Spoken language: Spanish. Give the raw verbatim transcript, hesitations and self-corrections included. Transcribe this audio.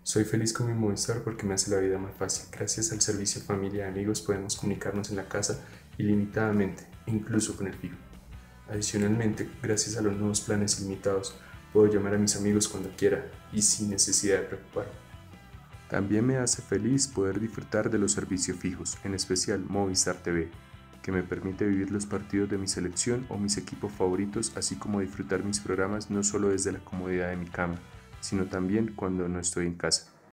Soy feliz con mi Movistar porque me hace la vida más fácil. Gracias al servicio familia y amigos podemos comunicarnos en la casa ilimitadamente, incluso con el fijo. Adicionalmente, gracias a los nuevos planes ilimitados, puedo llamar a mis amigos cuando quiera y sin necesidad de preocuparme. También me hace feliz poder disfrutar de los servicios fijos, en especial Movistar T V, que me permite vivir los partidos de mi selección o mis equipos favoritos, así como disfrutar mis programas no solo desde la comodidad de mi cama, sino también cuando no estoy en casa.